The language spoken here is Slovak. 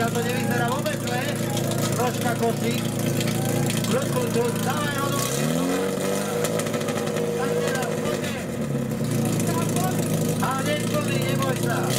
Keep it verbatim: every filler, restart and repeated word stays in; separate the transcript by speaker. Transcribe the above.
Speaker 1: Zatiaľ to nevyzerá vôbec zle. Troška kosí. Ľudku, tu, dávaj ho do vody. Tak teraz, poďme. A nečudný, neboj sa.